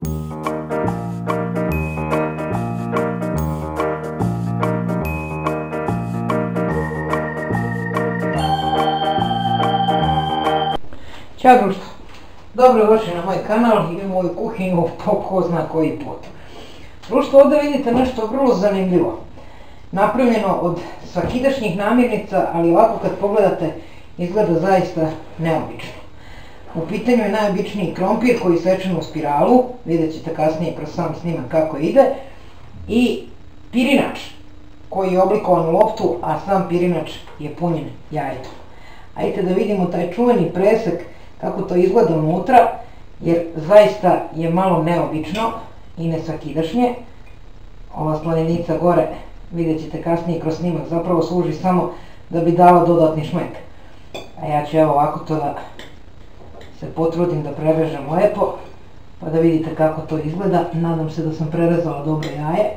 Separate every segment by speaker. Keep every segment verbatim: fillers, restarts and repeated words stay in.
Speaker 1: Ćao društvo, dobro došli na moj kanal i moju kuhinju po ko zna koji put. Društvo, ovdje vidite nešto vrlo zanimljivo. Napravljeno od svakidašnjih namirnica, ali ovako kad pogledate izgleda zaista neobično. U pitanju je najobičniji krompir koji je sečen u spiralu, vidjet ćete kasnije kroz sam snimak kako ide, i pirinač koji je oblikovan u loptu, a sam pirinač je punjen jajetom. Ajde da vidimo taj čuveni presek kako to izgleda unutra, jer zaista je malo neobično i nesvakidašnje. Ova slanica gore, vidjet ćete kasnije kroz snimak, zapravo služi samo da bi dala dodatni šmek. A ja ću evo ovako to da se potrudim da prerežem lepo, pa da vidite kako to izgleda. Nadam se da sam prerezala dobro jaje,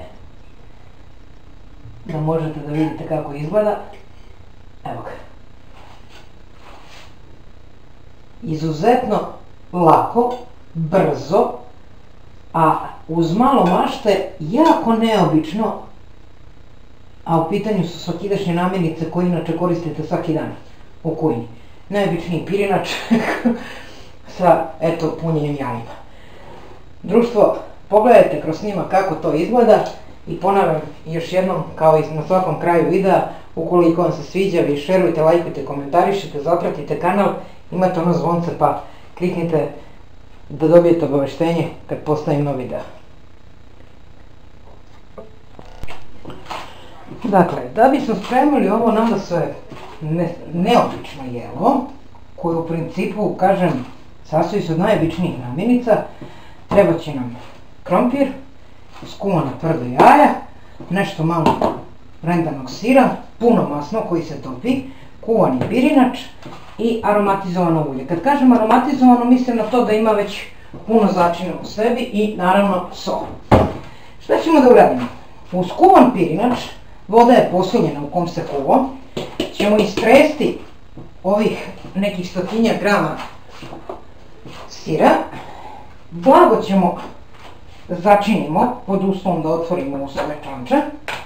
Speaker 1: da možete da vidite kako izgleda. Evo ga. Izuzetno lako, brzo, a uz malo mašte jako neobično, a u pitanju su svakidašnje namirnice koje inače koristite svaki dan u kuhinji. Najobičniji pirinač sa, eto, punjenim jajima. Društvo, pogledajte kroz snimak kako to izgleda i ponavljam još jednom, kao i na svakom kraju videa, ukoliko vam se sviđa, vi šerujte, lajkujte, komentarišite, zapratite kanal, imate ono zvonce pa kliknite da dobijete obaveštenje kad postavim nov video. Dakle, da bismo spremili ovo nadasve neobično jelo, koje u principu, kažem, sastoji se od najobičnijih namirnica, treba će nam krompir, skuvana tvrda jaja, nešto malo rendanog sira, puno masno koji se topi, kuvani pirinač i aromatizovano ulje. Kad kažem aromatizovano, mislim na to da ima već puno začina u sebi i naravno sol. Šta ćemo da uradimo? Uz kuvan pirinač, voda je posunjena u kom se kuva, ćemo istresti ovih nekih stotinja grama sira, blago ćemo začinimo pod uslovom da otvorimo u svoje čanče,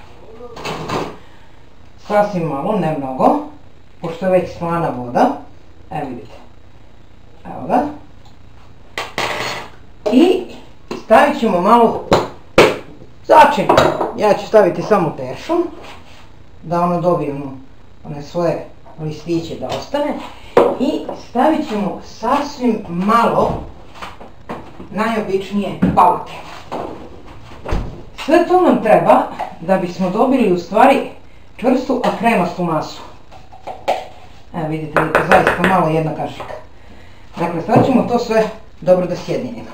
Speaker 1: sasvim malo, ne mnogo, pošto je već slana voda, evo vidite, evo ga, i stavit ćemo malo začinu. Ja ću staviti samo tešu, da ono dobije one svoje listiće da ostane, i stavit ćemo sasvim malo najobičnije paluke. Sve to nam treba da bismo dobili u stvari čvrstu, a kremastu masu. Evo vidite, vidite, zaista malo jedna kašika. Dakle, sad ćemo to sve dobro da sjedinimo.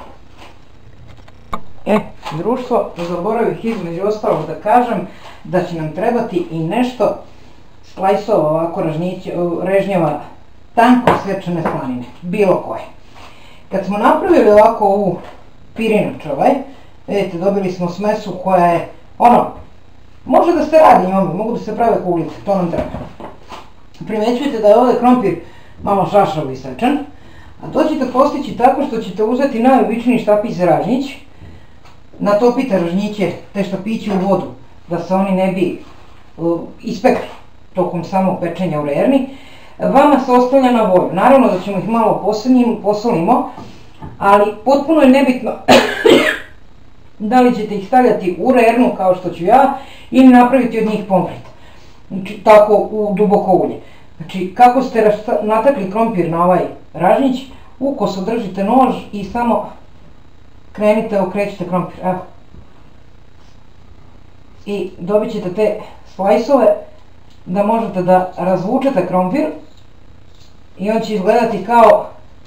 Speaker 1: E, društvo, zaboravih između ostalog da kažem da će nam trebati i nešto slajsova, ovako režnjeva, tanko svečane slanine, bilo koje. Kad smo napravili ovako ovu pirinač ovaj, vidite, dobili smo smesu koja je, ono, može da se radi njome, mogu da se prave kuglice, to nam treba. Primećujete da je ovdje krompir malo šašavo isečen, a to ćete postići tako što ćete uzeti najobičniji štapić za ražnjić, natopite ražnjiće, te štapiće u vodu, da se oni ne bi ispekli tokom samog pečenja u rerni. Vama se ostavlja na volju. Naravno da ćemo ih malo posolimo, ali potpuno je nebitno da li ćete ih stavljati u rernu kao što ću ja ili napraviti od njih pomfrit. Znači, tako u duboko ulje. Znači, kako ste natakli krompir na ovaj ražnjić, ukoso držite nož i samo krenite, okrećite krompir. Evo. I dobit ćete te slajsove da možete da razvučete krompir i on će izgledati kao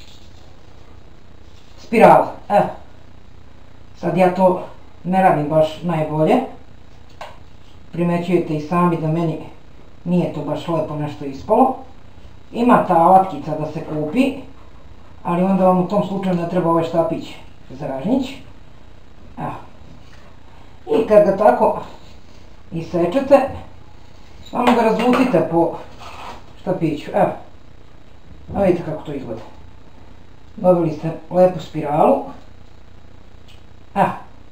Speaker 1: spirala. Evo. Sad ja to ne radim baš najbolje. Primećujete i sami da meni nije to baš lepo nešto ispalo. Ima ta alatkica da se kupi, ali onda vam u tom slučaju ne treba ovaj štapić za ražnjić. Evo. I kad ga tako isečete, samo ga razvutite po štapiću. Evo. A vidite kako to izgleda. Dobili ste lepu spiralu. Evo.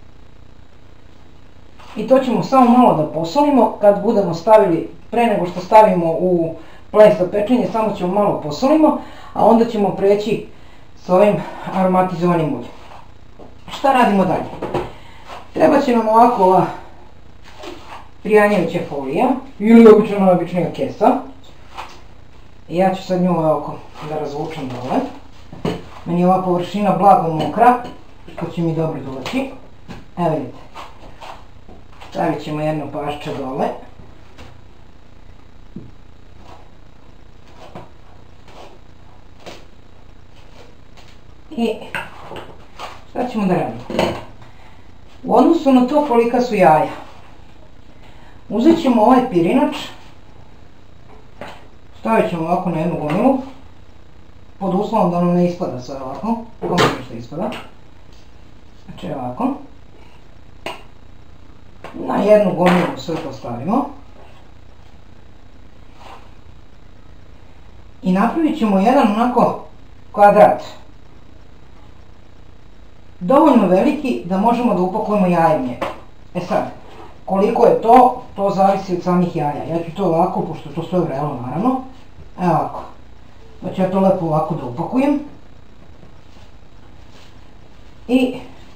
Speaker 1: I to ćemo samo malo da posolimo, kad budemo stavili, pre nego što stavimo u ples za pečenje, samo ćemo malo posolimo, a onda ćemo preći s ovim aromatizovanim uljem. Šta radimo dalje? Treba će nam ovako ova prijanjajuća folija, ili obično običnija kesa. Ja ću sad nju ovako da razvučem dole. Meni je ova površina blago mokra, što će mi dobro doći. Evo vidite. Stavit ćemo jedno pašče dole. I šta ćemo da radimo? U odnosu na to kolika su jaja, uzet ćemo ovaj pirinač, stavit ćemo ovako na jednu gomilu, pod uslovom da nam ne ispada sve ovako, kako mi što ispada. Znači ovako. Na jednu gomilu sve to stavimo. I napravit ćemo jedan onako kvadrat. Dovoljno veliki da možemo da upakujemo jaje u njega. E sad, koliko je to, to zavisi od samih jaja. Ja ću to ovako, pošto je to sve vrelo naravno, evo ovako. Pa ću ja to lepo ovako da upakujem. I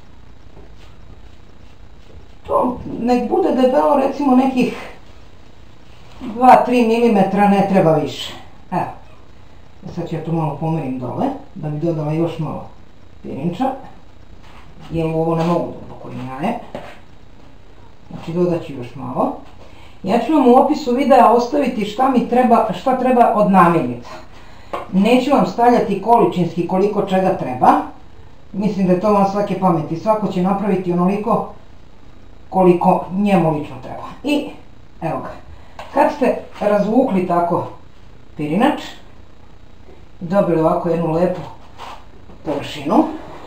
Speaker 1: to nek bude debelo recimo nekih dva do tri milimetra, ne treba više. Evo. Sad ću ja to malo pomerim dole, da bi dodala još malo pirinča. Jer u ovo ne mogu da upakujem jaje. Znači dodat ću još malo. Ja ću vam u opisu videa ostaviti šta mi treba, šta treba od namirnica. Neću vam stavljati količinski koliko čega treba. Mislim da je to vam svake pameti. Svako će napraviti onoliko koliko njemu lično treba. I evo ga. Kad ste razvukli tako pirinač, dobili ovako jednu lepu površinu,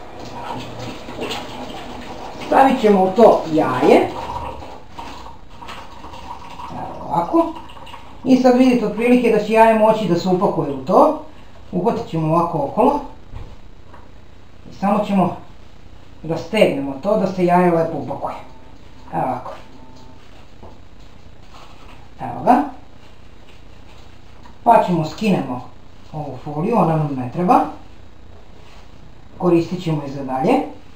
Speaker 1: stavit ćemo u to jaje. Evo ovako. I sad vidite otprilike da će jaje moći da se upakuje u to. Uhvatit ćemo ovako okolo. I samo ćemo da stegnemo to da se jaje lepo upakuje. Evo ovako. Evo ga. Pa ćemo skinemo ovu foliju, ona nam ne treba. Koristit ćemo i za dalje.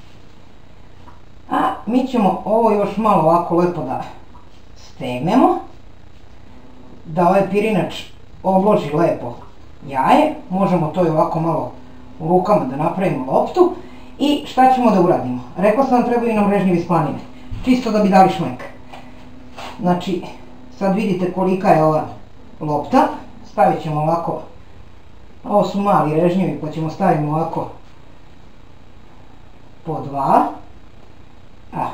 Speaker 1: A mi ćemo ovo još malo ovako lepo da stegnemo. Da ovaj pirinač obloži lepo jaje. Možemo to i ovako malo u rukama da napravimo loptu. I šta ćemo da uradimo? Rekla sam vam trebaju nam režnjevi iz planine. Čisto da bi dali šmek. Znači, sad vidite kolika je ova lopta. Stavit ćemo ovako, ovo su mali režnjevi pa ćemo staviti ovako po dva. Evo.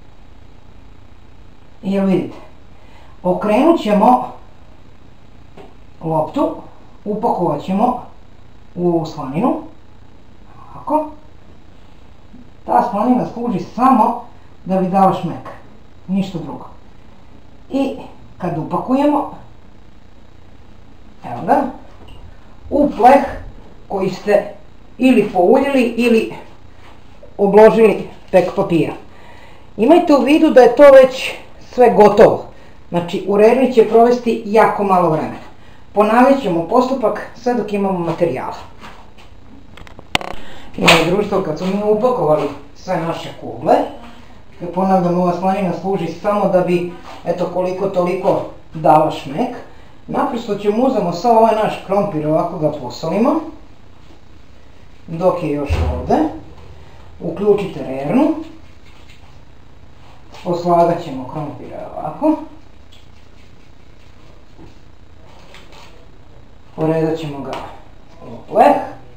Speaker 1: I jel vidite, okrenut ćemo loptu, upakovat ćemo u slaninu. Ovako. Ta slanina služi samo da bi dala šmek, ništa drugo. I kad upakujemo, evo ga, u pleh koji ste ili pouljili ili obložili tek papira. Imajte u vidu da je to već sve gotovo. Znači, u režnji će provesti jako malo vremena. Ponavljat ćemo postupak sve dok imamo materijala. I društvo, kad smo mi upakovali sve naše kugle, ponavljam, ova slanina služi samo da bi, eto, koliko toliko dala šmek. Naprosto ćemo uzemo sav ovaj naš krompir, ovako ga posolimo, dok je još ovde. Uključite rernu, poslagat ćemo krompire ovako, poredat ćemo ga u pleh.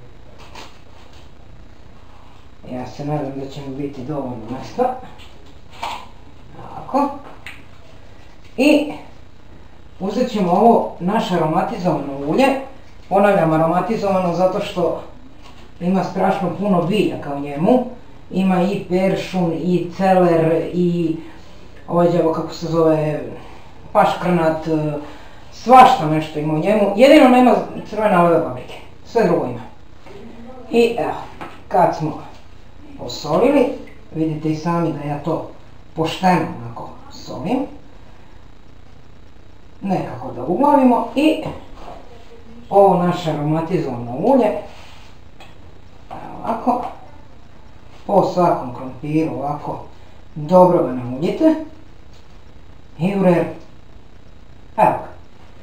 Speaker 1: Ja se nadam da će mi biti dovoljno mesta. Ovako. I uzet ćemo ovo naše aromatizovano ulje. Ponavljam, aromatizovano zato što ima strašno puno biljaka u njemu. Ima i peršun, i celer, i ovaj djavo kako se zove, paškrnat, svašta nešto ima u njemu. Jedino nema crvene aleve paprike, sve drugo ima. I evo, kad smo posolili, Vidite i sami da ja to pošteno onako solim. Nekako da uglavimo i ovo naše aromatizovano ulje, ovako, po svakom krompiru ovako dobro ga namuljite i u redu. Evo ga.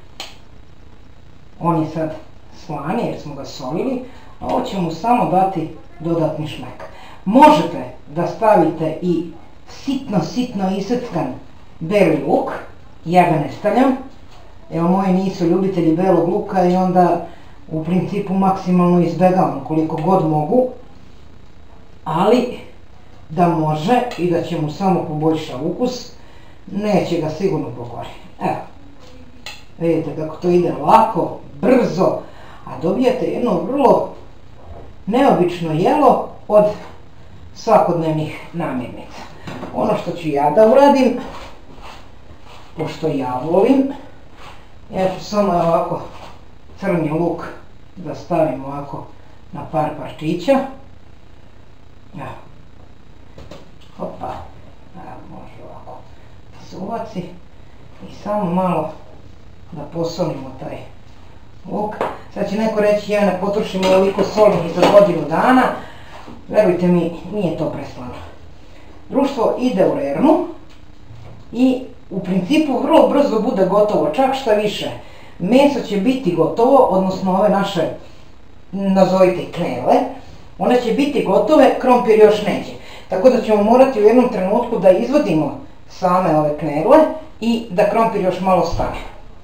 Speaker 1: On je sad slani jer smo ga solili, a ovo će mu samo dati dodatni šmek. Možete da stavite i sitno, sitno iseckan beli luk, ja ga ne stavljam, jer moji nisu ljubitelji belog luka i onda u principu maksimalno izbjegavam koliko god mogu, ali da može i da će mu samo poboljša ukus, neće ga sigurno pokvariti. Evo, vidite kako to ide lako, brzo, a dobijete jedno vrlo neobično jelo od svakodnevnih namirnica. Ono što ću ja da uradim, pošto ja volim, ja ću samo ovako crni luk da stavim ovako na par parčića. Evo. Hopa, evo, može ovako da se uvaci i samo malo da posolimo taj luk. Sad će neko reći ja ne potrošim ovoliko soli ni za godinu dana, verujte mi, nije to preslano. Društvo ide u rernu i u principu vrlo brzo bude gotovo, čak šta više. Meso će biti gotovo, odnosno ove naše, nazovite knele, one će biti gotove, krompir još neće. Tako da ćemo morati u jednom trenutku da izvadimo same ove knele i da krompir još malo stane.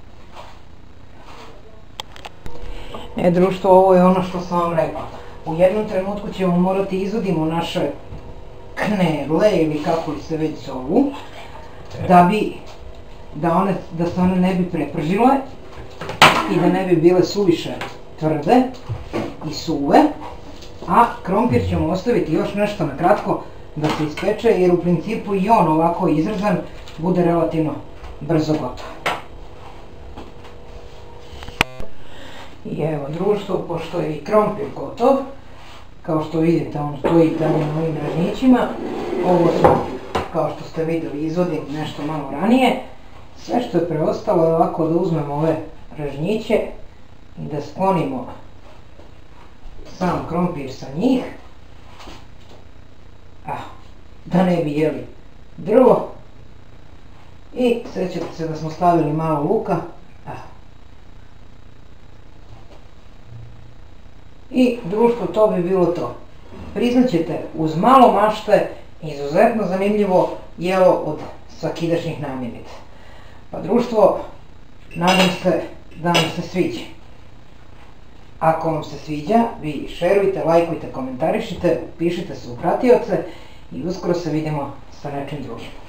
Speaker 1: E, društvo, ovo je ono što sam vam rekla. U jednom trenutku ćemo morati izvadimo naše knele ili kako li se već zovu, da bi, da, one, da se one ne bi prepržile i da ne bi bile suviše tvrde i suve, a krompir ćemo ostaviti još nešto na kratko da se ispeče, jer u principu i on ovako izrezan bude relativno brzo gotov. I evo, društvo, pošto je i krompir gotov, kao što vidite, on stoji dalje na ovim ražnjićima, ovo smo, kao što ste vidjeli, izvodim nešto malo ranije. Sve što je preostalo je ovako da uzmemo ove ražnjiće i da sklonimo sam krompir sa njih, ah, da ne bi jeli drvo. I sjećate se da smo stavili malo luka. Ah. I društvo, to bi bilo to. Priznaćete, uz malo mašte, izuzetno zanimljivo jelo od svakidašnjih namirnica. Pa društvo, nadam se da vam se sviđa. Ako vam se sviđa, vi šerujte, lajkujte, komentarišite, upišite se u pratioce i uskoro se vidimo sa nečim drugim.